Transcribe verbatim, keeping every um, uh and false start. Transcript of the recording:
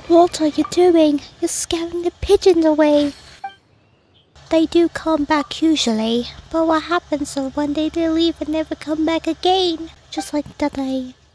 What are you doing? You're scaring the pigeons away. They do come back usually, but what happens is one day they leave and never come back again. Just like today.